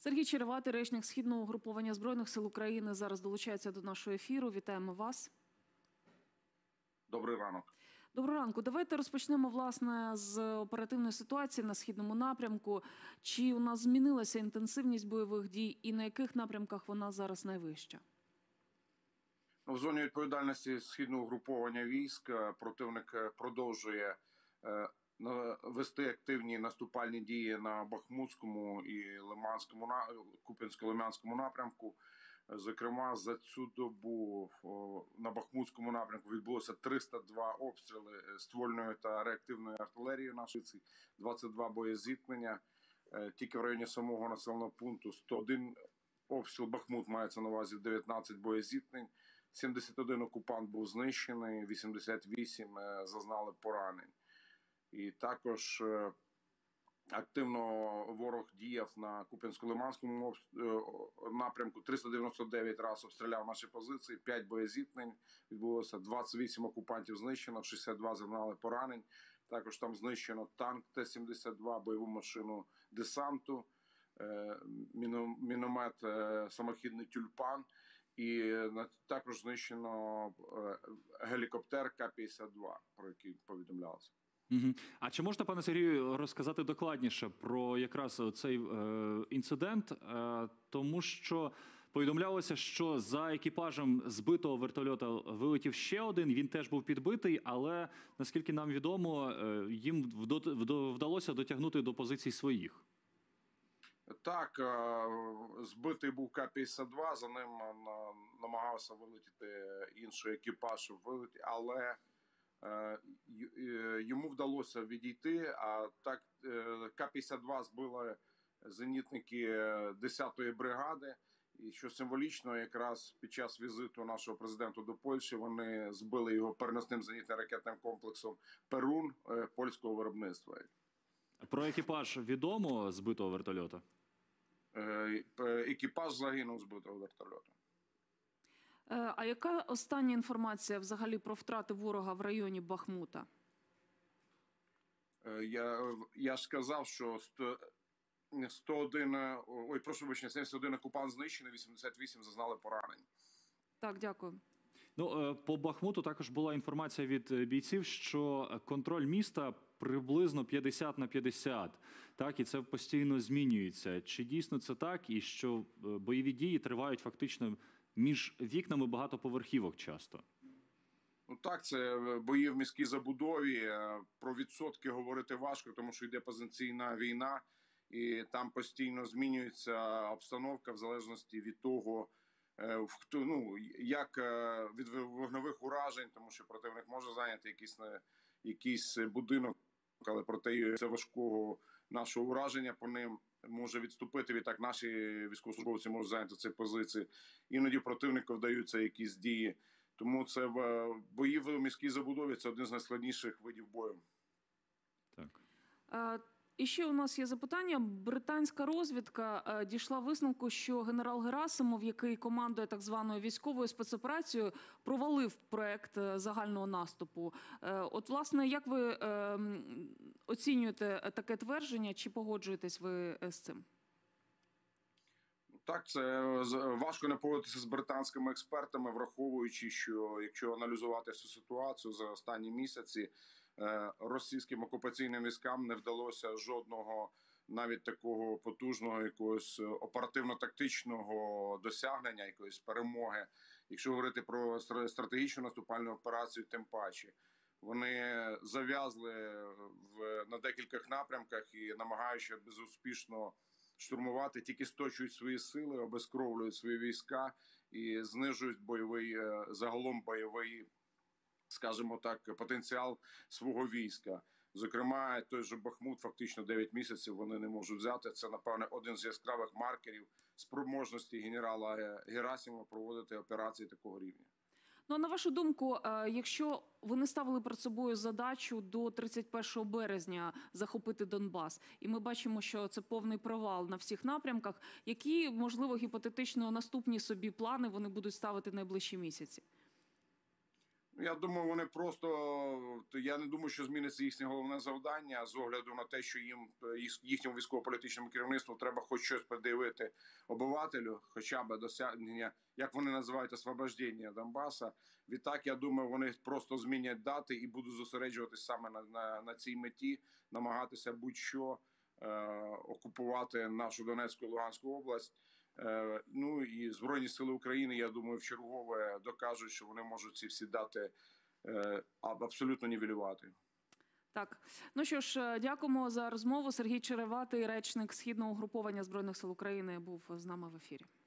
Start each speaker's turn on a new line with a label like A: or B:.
A: Сергій Череватий, речник Східного угруповання Збройних сил України, зараз долучається до нашого ефіру. Вітаємо вас.
B: Добрий ранок.
A: Доброго ранку. Давайте розпочнемо, власне, з оперативної ситуації на Східному напрямку. Чи у нас змінилася інтенсивність бойових дій і на яких напрямках вона зараз найвища?
B: В зоні відповідальності Східного угруповання військ противник продовжує вести активні наступальні дії на Бахмутському і Куп'янсько-Лиманському напрямку. Зокрема, за цю добу на Бахмутському напрямку відбулося 302 обстріли ствольної та реактивної артилерії нашої, 22 боєзіткнення. Тільки в районі самого населеного пункту 101 обстріл, Бахмут мається на увазі 19 боєзіткнень, 71 окупант був знищений, 88 зазнали поранень. І також активно ворог діяв на Куп'янсько-Лиманському напрямку, 399 разів обстріляв наші позиції, 5 боєзіткнень відбулося, 28 окупантів знищено, 62 зазнали поранень. Також там знищено танк Т-72, бойову машину десанту, міномет самохідний «Тюльпан». І також знищено гелікоптер К-52, про який повідомлялося.
C: А чи можете, пане Сергію, розказати докладніше про якраз цей інцидент? Тому що повідомлялося, що за екіпажем збитого вертольота вилетів ще один, він теж був підбитий, але, наскільки нам відомо, їм вдалося дотягнути до позицій своїх.
B: Так, збитий був К-52, за ним намагався вилетіти інший екіпаж, щоб вилетіти, але йому вдалося відійти, а так К-52 збили зенітники 10-ї бригади, і що символічно, якраз під час візиту нашого президента до Польщі вони збили його переносним зенітно-ракетним комплексом «Перун» польського виробництва.
C: Про екіпаж відомо збитого вертольота?
B: Екіпаж загинув збитого вертольоту.
A: А яка остання інформація взагалі про втрати ворога в районі Бахмута?
B: Я ж сказав, що 71 окупант знищений, 88 зазнали поранень.
A: Так, дякую.
C: Ну, по Бахмуту також була інформація від бійців, що контроль міста приблизно 50/50. Так, і це постійно змінюється. Чи дійсно це так? І що бойові дії тривають фактично між вікнами багатоповерхівок часто?
B: Ну так, це бої в міській забудові. Про відсотки говорити важко, тому що йде позиційна війна. І там постійно змінюється обстановка в залежності від того, як від вогневих уражень, тому що противник може зайняти якийсь будинок, але проти це важкого нашого ураження по ним може відступити. Відтак наші військовослужбовці можуть зайняти ці позиції. Іноді противнику вдаються якісь дії. Тому це бої в міській забудові – це один з найскладніших видів бою.
C: Так.
A: І ще у нас є запитання. Британська розвідка дійшла висновку, що генерал Герасимов, який командує так званою військовою спецоперацією, провалив проект загального наступу. От, власне, як ви оцінюєте таке твердження, чи погоджуєтесь ви з цим?
B: Так, це важко не погодитися з британськими експертами, враховуючи, що якщо аналізувати цю ситуацію за останні місяці, російським окупаційним військам не вдалося жодного навіть такого потужного якогось оперативно-тактичного досягнення, якоїсь перемоги. Якщо говорити про стратегічну наступальну операцію, тим паче. Вони зав'язли на декількох напрямках і, намагаючись безуспішно штурмувати, тільки сточують свої сили, обезкровлюють свої війська і знижують загалом бойовий, скажімо так, потенціал свого війська. Зокрема, той же Бахмут фактично 9 місяців вони не можуть взяти. Це, напевне, один з яскравих маркерів спроможності генерала Герасимова проводити операції такого рівня.
A: Ну, а на вашу думку, якщо вони ставили перед собою задачу до 31 березня захопити Донбас, і ми бачимо, що це повний провал на всіх напрямках, які, можливо, гіпотетично наступні собі плани вони будуть ставити найближчі місяці?
B: Я думаю, вони просто, я не думаю, що зміниться їхнє головне завдання з огляду на те, що їхньому військово-політичному керівництву треба хоч щось пред'явити обивателю, хоча б досягнення, як вони називають, освобождення Донбаса. Відтак, я думаю, вони просто змінять дати і будуть зосереджуватись саме на цій меті, намагатися будь-що окупувати нашу Донецьку і Луганську область. Ну і Збройні сили України, я думаю, вчергове докажуть, що вони можуть ці всі дати абсолютно нівелювати.
A: Так, ну що ж, дякуємо за розмову. Сергій Череватий, речник Східного угруповання Збройних сил України, був з нами в ефірі.